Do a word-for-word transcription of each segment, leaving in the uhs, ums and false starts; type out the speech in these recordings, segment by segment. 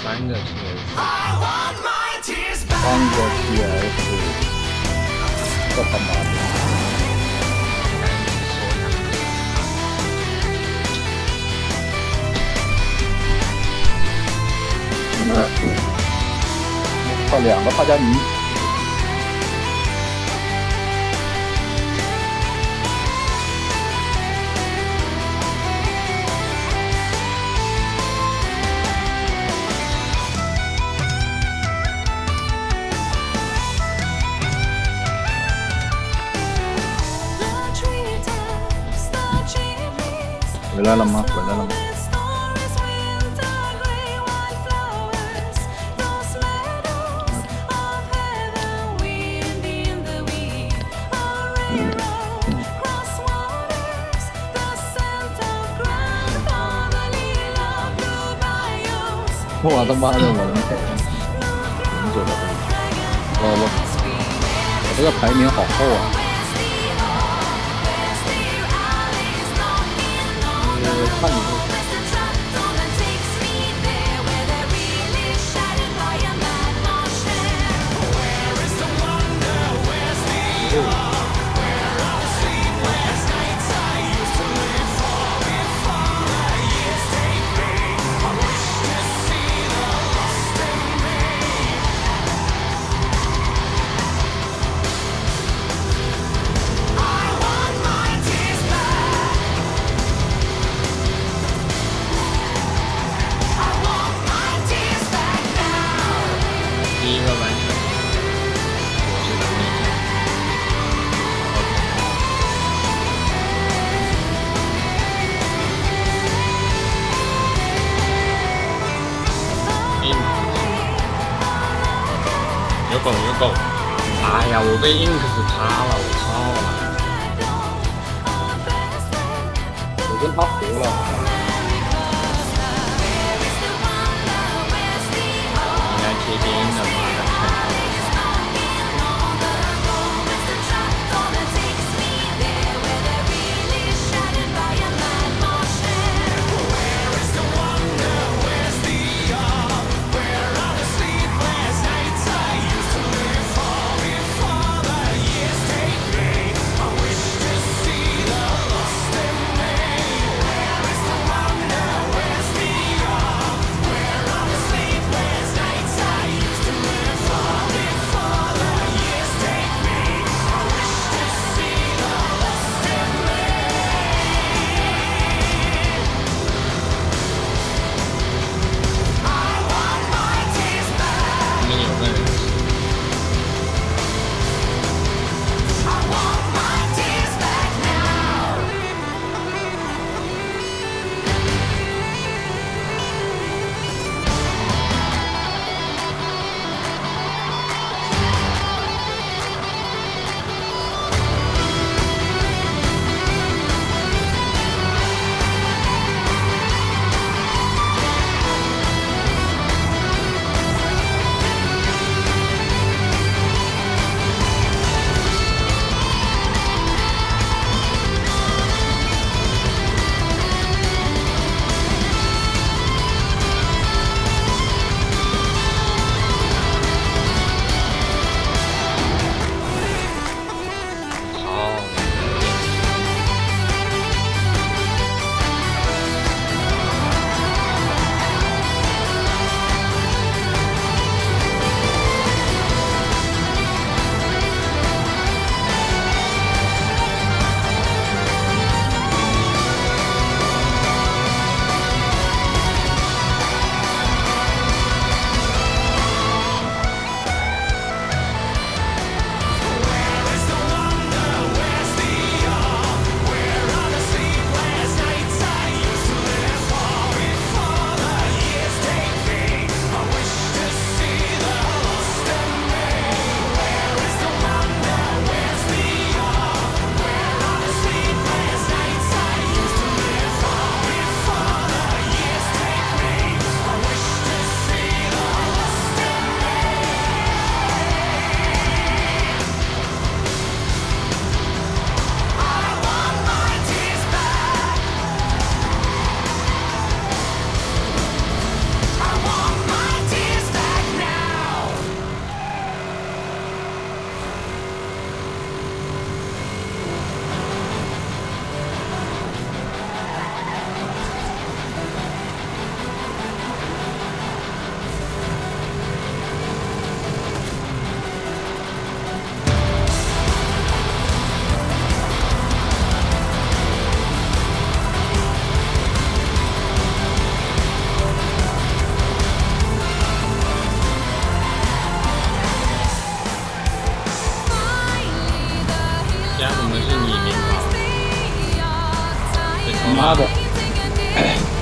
三个 T S， 三个 T S， 这他妈的！靠两个帕加尼。回来了吗？回来了吗？我他妈的，我能开很久的东西，我我我这个排名好厚啊！呃，看你这。 第一个完成，我是能力。ink 有狗有狗！哎呀，我被 ink 卡了，我操了！ 我跟他糊了。 应该贴边的嘛。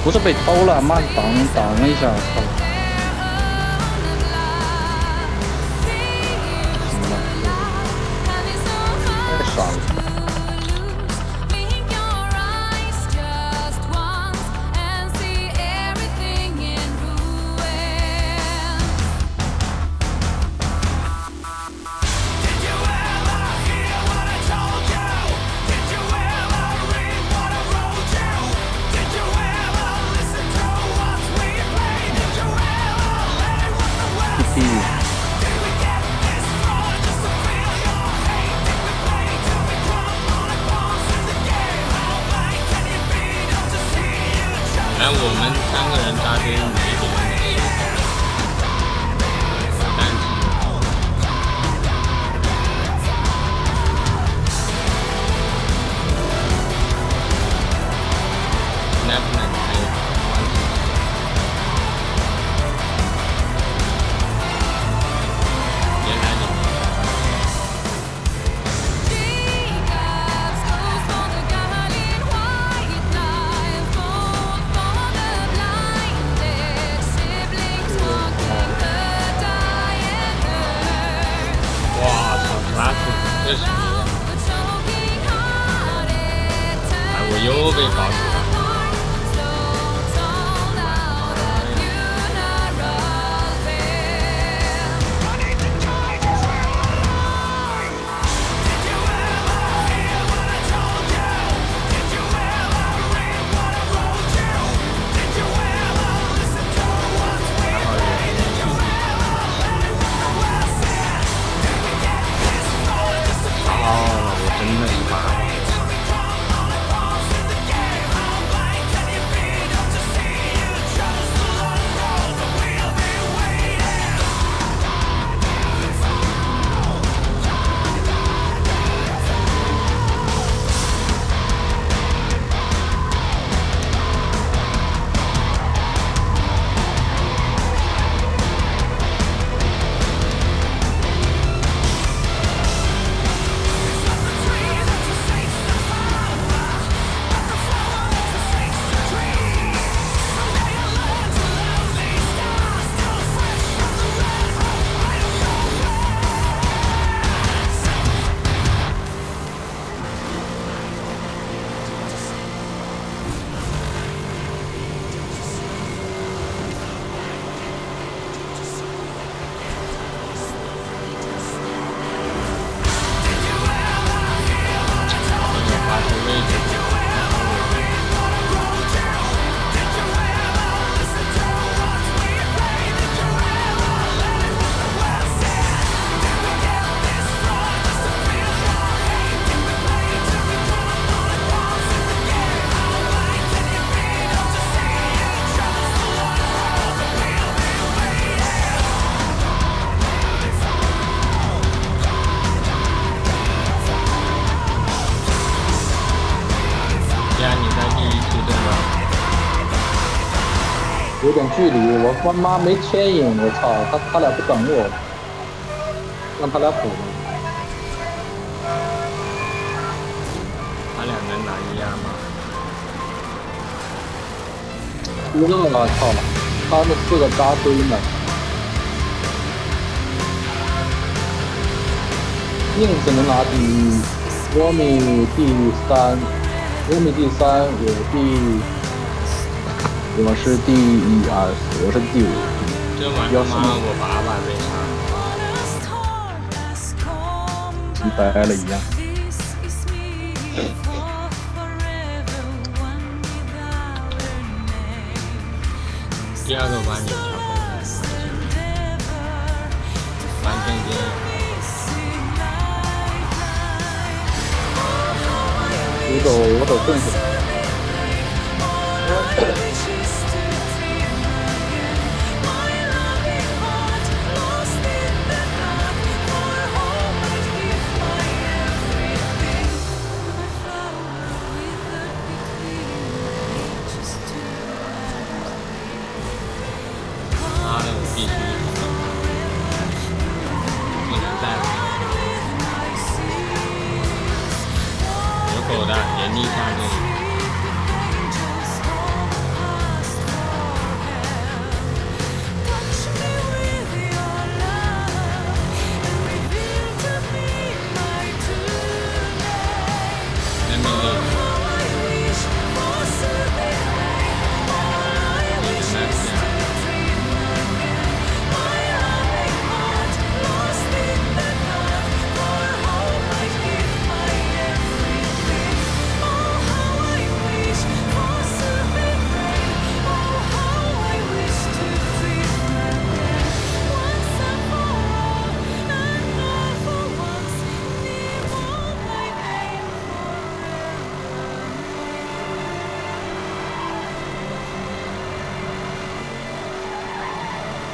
不是被偷了，妈挡挡了一下，操！行吧，太傻了。 来，我们三个人扎堆，每一个人的单机，那不能开。别来了。 这是你！哎，我又被搞死了。真的是八百。 有点距离，我他妈没牵引，我操，他他俩不等我，让他俩补了。 他俩能拿一样吗？ 不知道了，操，他们四个扎堆呢，硬只能拿第一，我米第三，我米第三，我第。 我是第一二四，我是第五。 这晚上妈我八百被杀， 你白了一样。 第二个弯有条狗的，弯中间。 我走，我走顺序。 必须不能再了。有狗的，连逆下这里。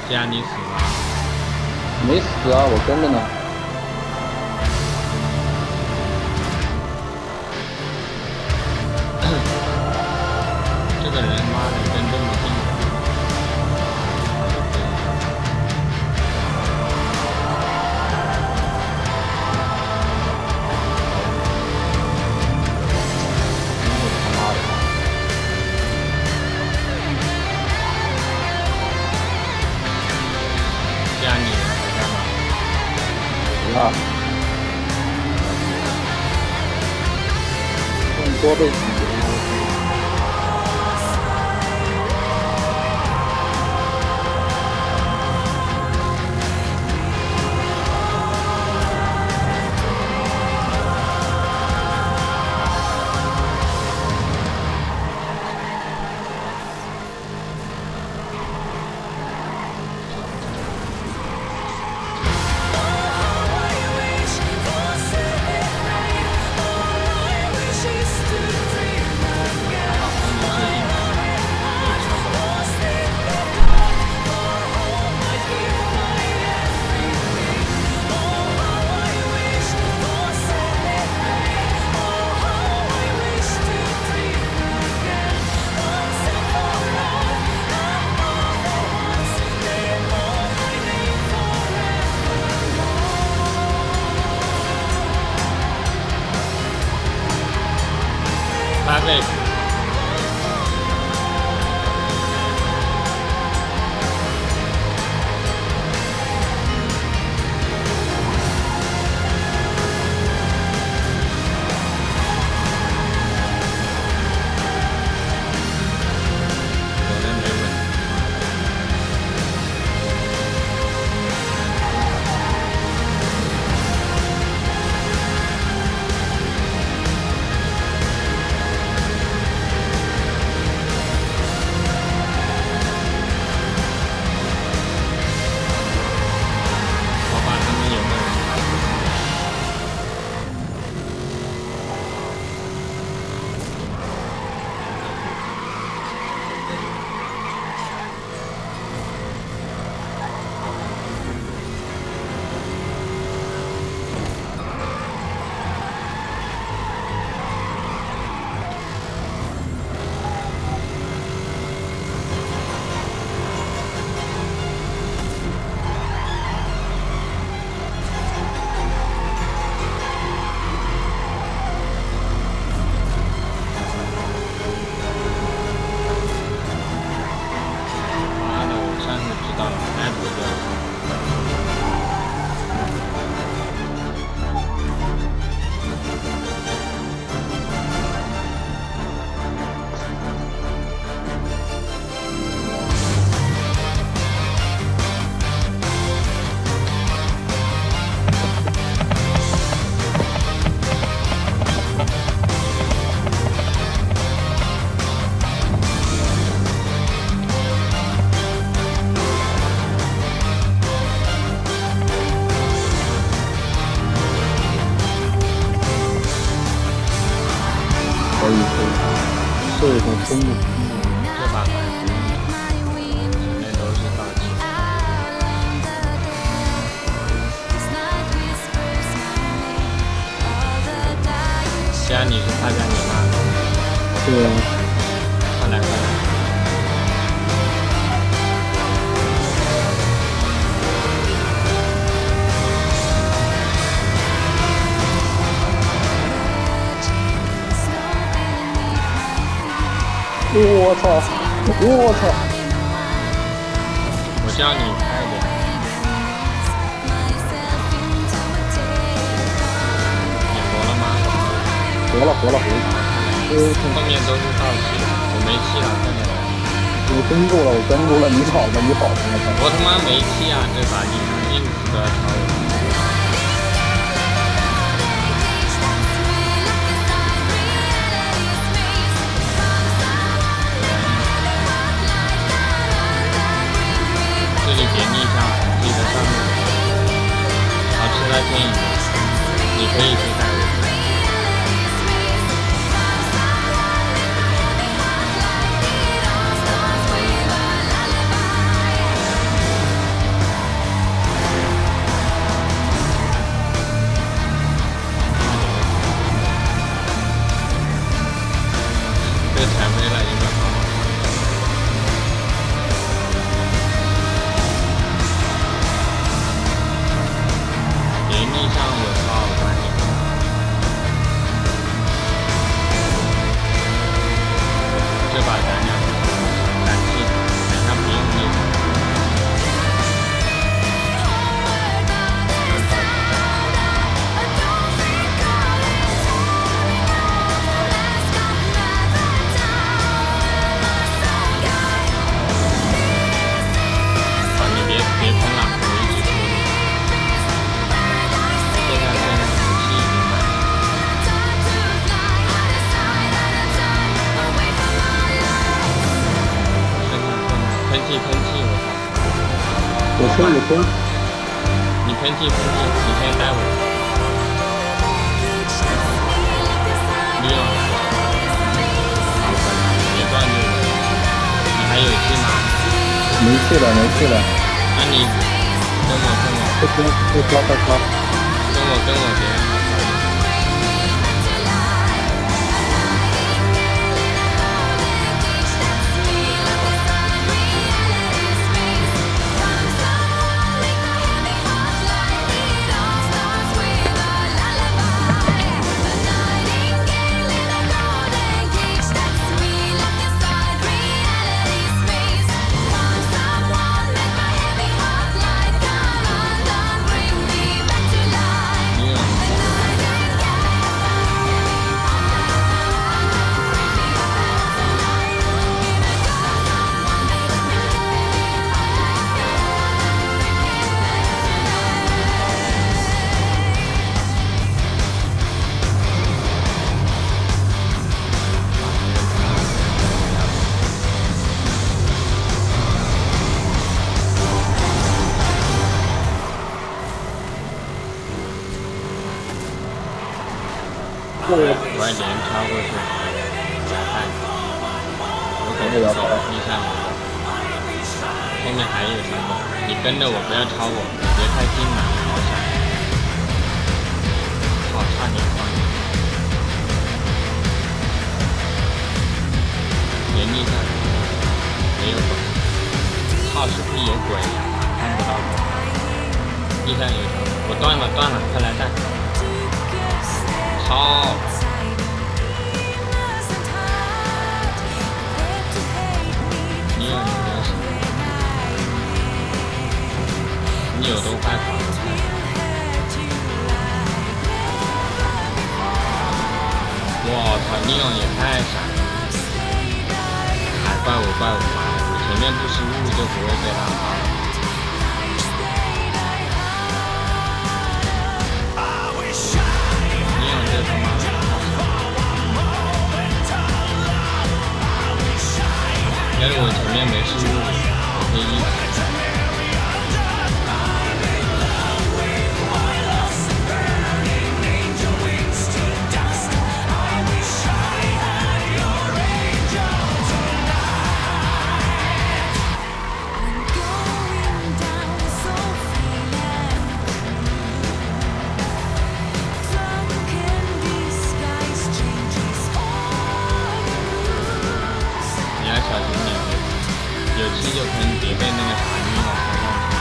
既然你死了， 没死啊，我跟着呢。 这个人妈的跟这么近。加你干嘛？ 啊！更多被挤。 八倍。 这种风的， 这把还不用，前面都是大气。既然你是他家你妈， 对啊， 快来快来！ 我操！我操！ 我叫你快点。你活了吗？ 活了，活了，活了！ 后面都是倒气，我没气了，快点来！ 我跟住了，我跟住了，你跑吧，你跑吧！ 我他妈没气啊！这把你硬死都要超我。这里别逆向，记得上路。好吃在天影，你可以去带我。 气喷气，我操！ 我吹我吹， 你喷气喷气，你先带我。你有来了，好的，别断住我。你还有气吗？ 没气了没气了。 那你跟我跟我快飘快飘快飘！ 跟我跟我别让他飘。快点超过去，看，我走走一下，后面还有三个，你跟着我，不要超我，别太近了，好闪，好差点撞你，别逆闪，没有鬼，靠是不是有鬼呀？看不到鬼，地上有条，我断了断了，快来带。超！你有你的什么？你有都快跑了！我操，你有也太闪了！还怪我怪我妈的，你前面不失误就不会被他爆了。这他妈的！要是我前面没失误，我可以一直。有气就喷，别被那个啥逆了开上去。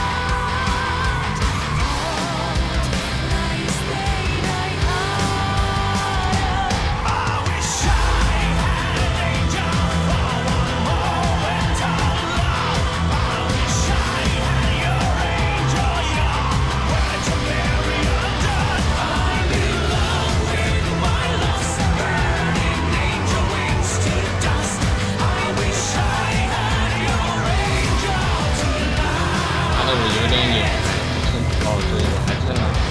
我有点远，趁哦对，我还趁了。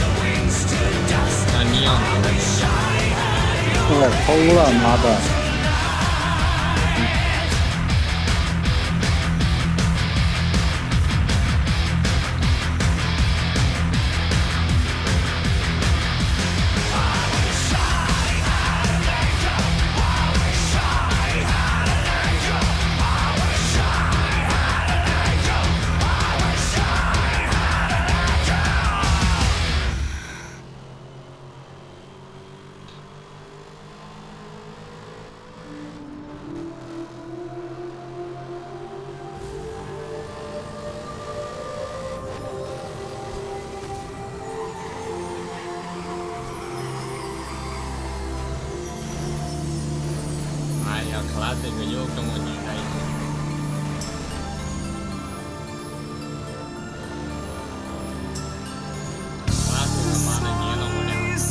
我偷了，妈的！ classic 又跟我粘在一起。classic 他妈的粘了我两次。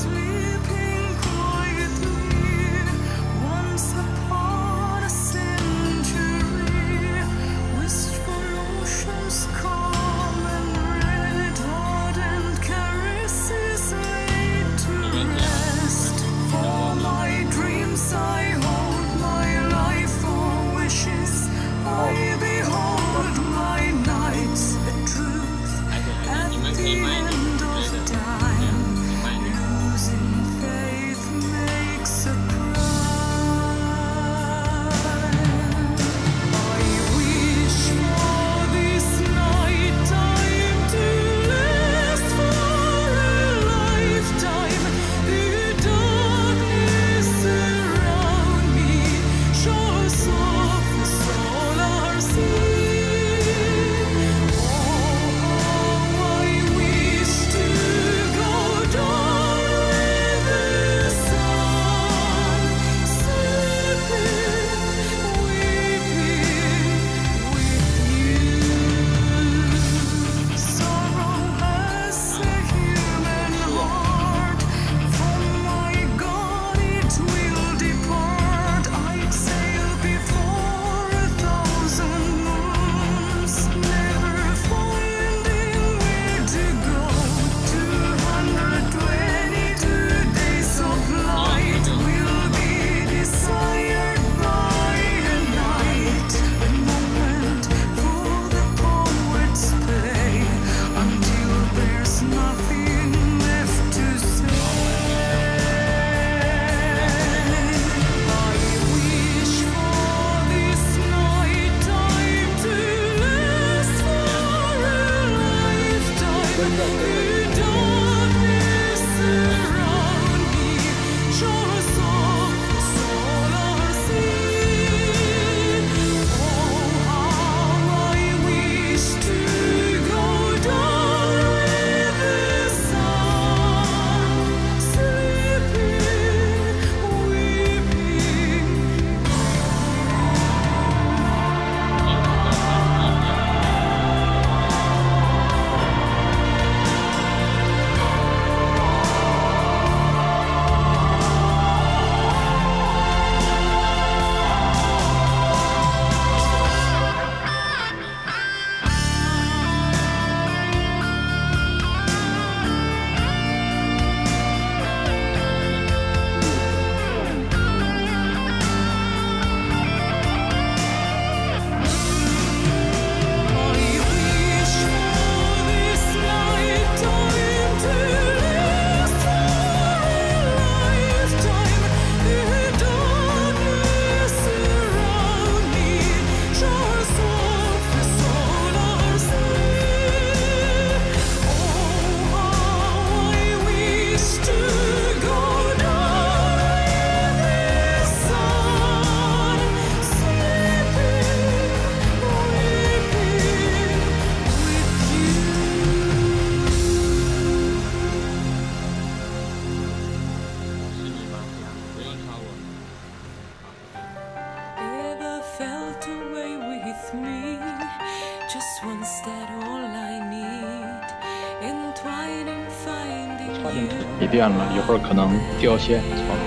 没电了，一会儿可能掉线。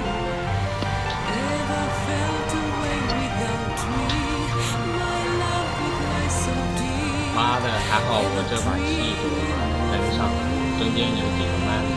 妈的，还好我这把气都跟上了，中间有几个慢。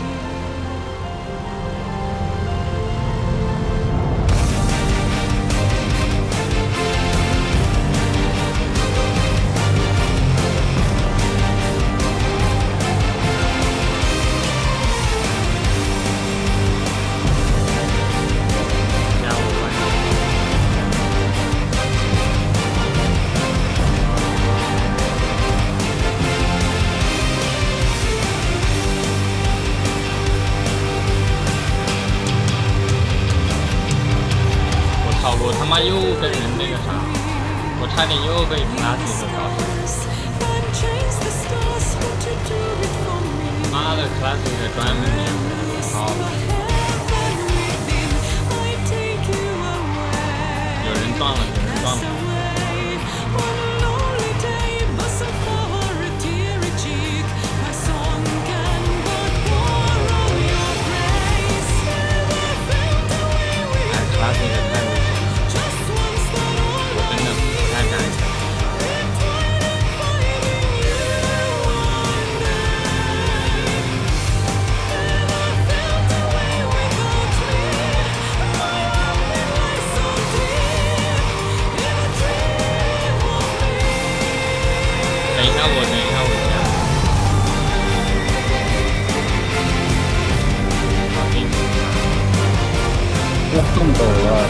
我他妈又跟人那个啥，我差点又被拉死的搞死。妈的 ，classic 专门碾死，好。 要送走了。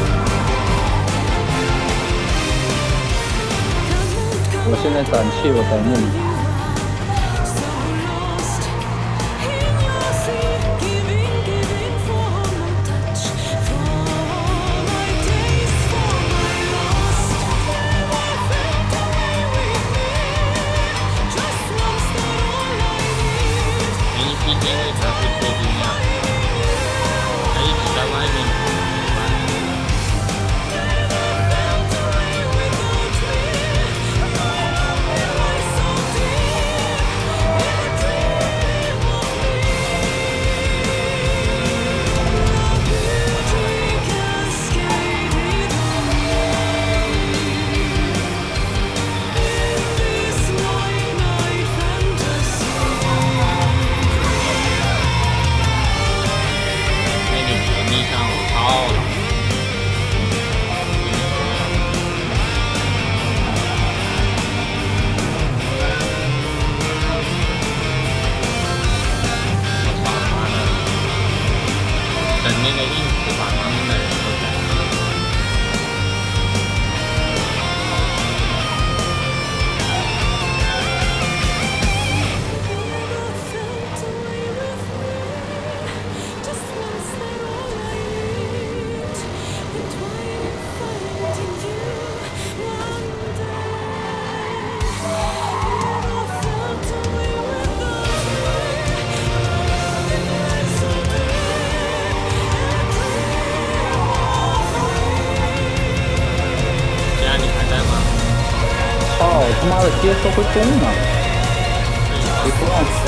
我现在胆气，我等你。 他妈的接收会动呢，别撞死！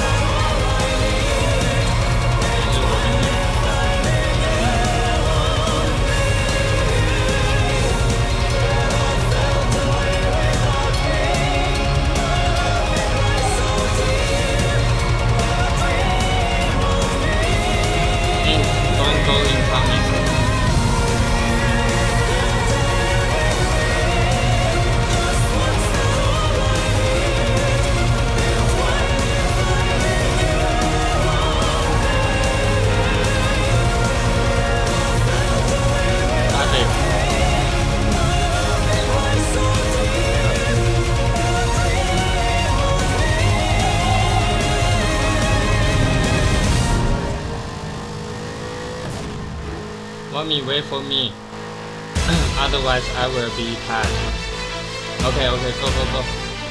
Mommy, wait for me. Otherwise, I will be tired. Okay, okay, go, go, go.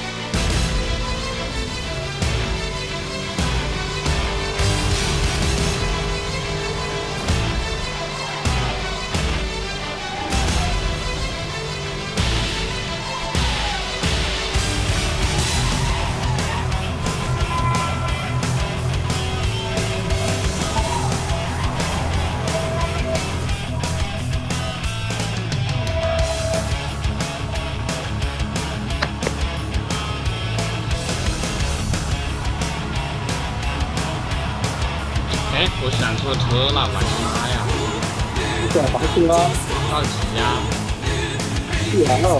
哎，我选错车了，我的妈呀！ 选啥车？ 道奇呀。 G L。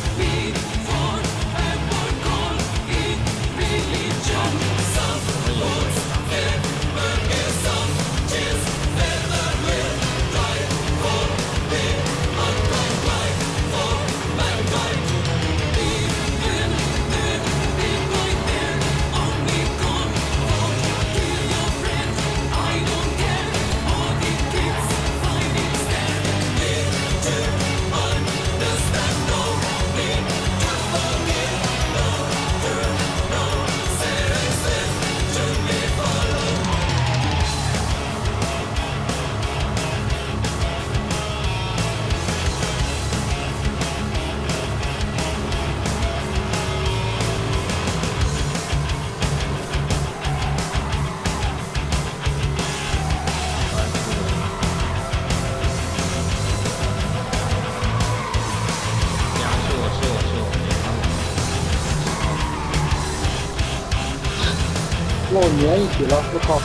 跟我粘一起了，我靠！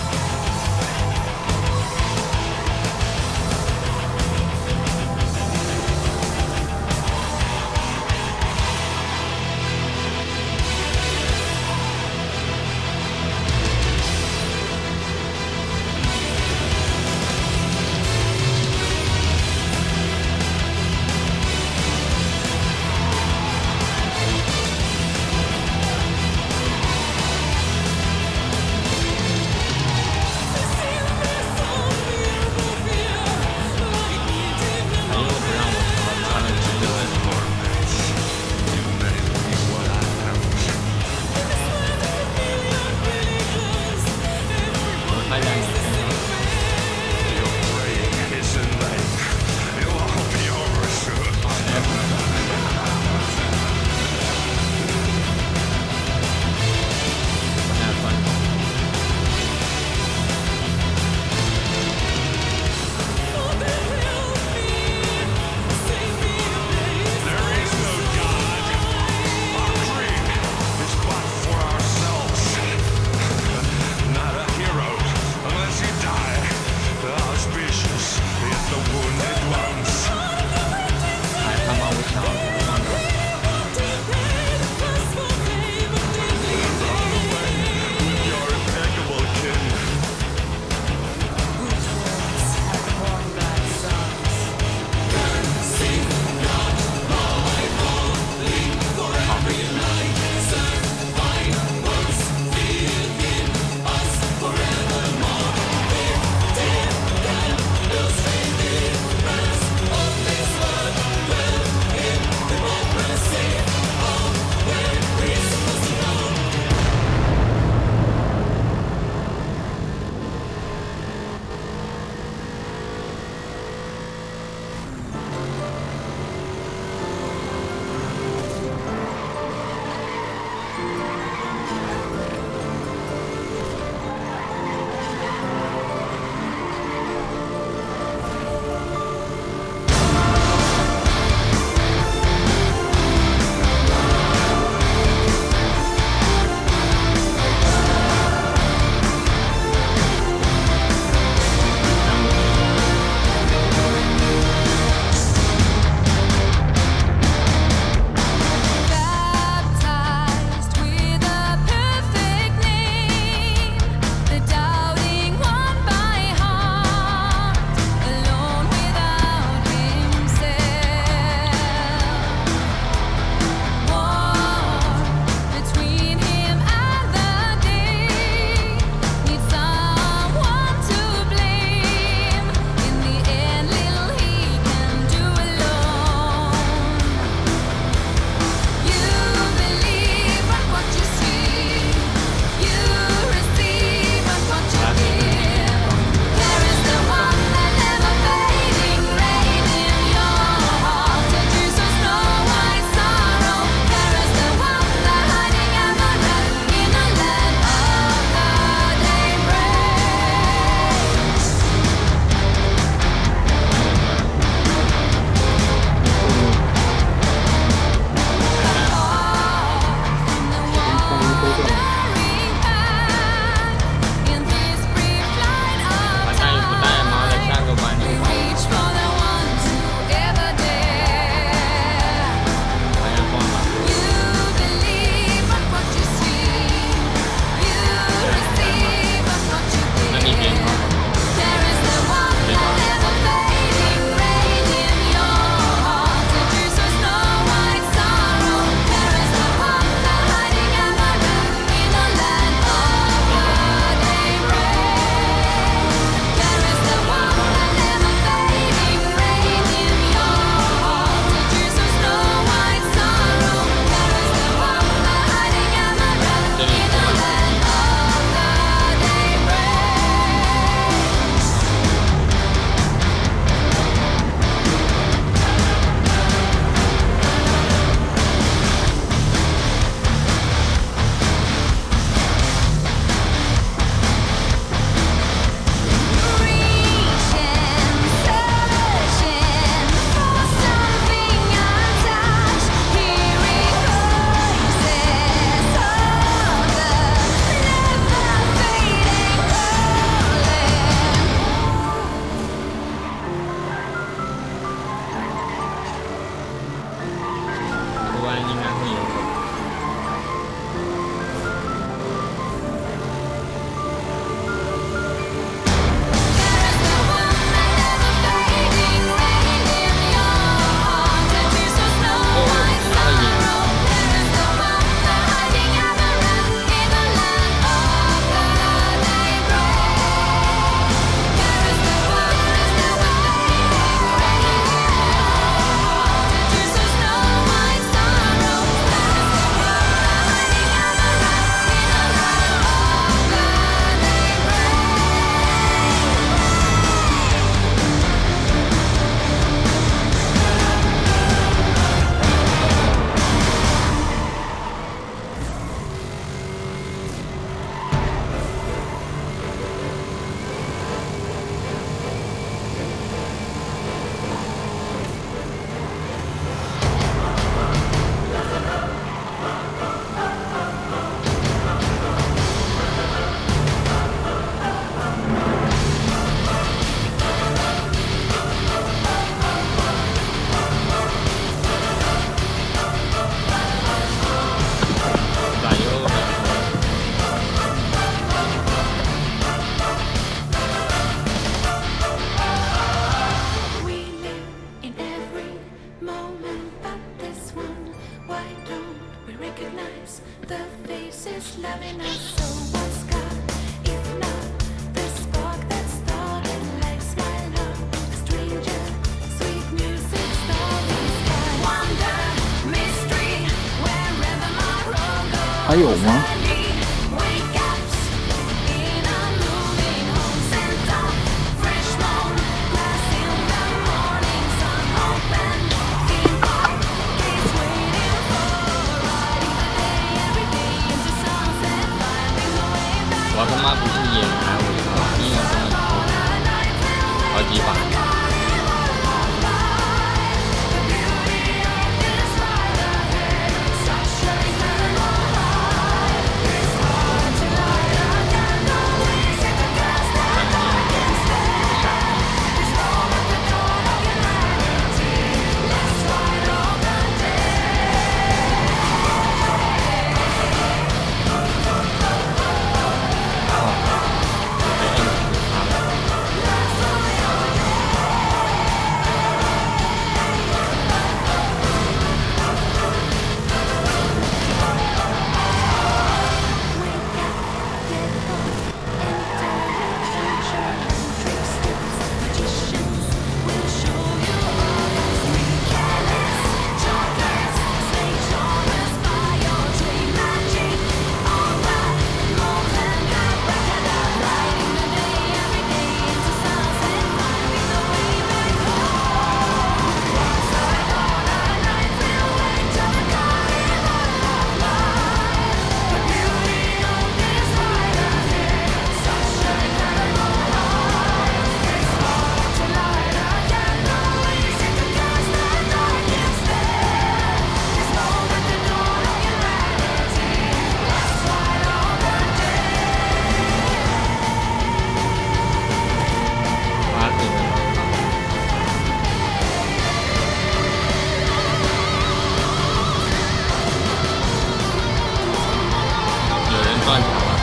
还有吗？ 我他妈不是野孩，我他妈硬要这么投好几把。断桥了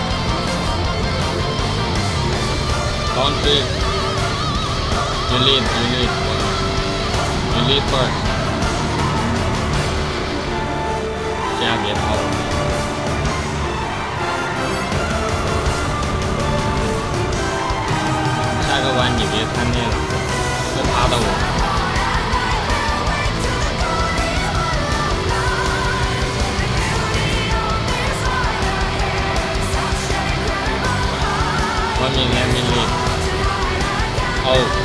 ，Don't trip, you lead, you lead, you lead first， 这样别跑了。下个弯你别贪念了，会趴到我。 One minute, let me lead. Oh.